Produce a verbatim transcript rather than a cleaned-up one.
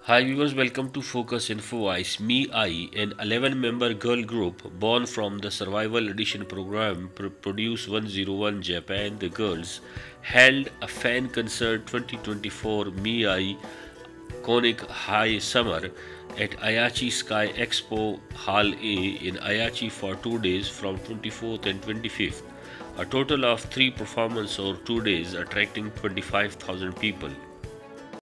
Hi viewers, welcome to Focus Info Ice. Me, I, an eleven-member girl group born from the Survival Edition program pr- Produce one oh one Japan, the girls, held a fan concert twenty twenty-four Me, I, Conic High Summer at Ayachi Sky Expo Hall A in Ayachi for two days from twenty-fourth and twenty-fifth. A total of three performances over two days attracting twenty-five thousand people.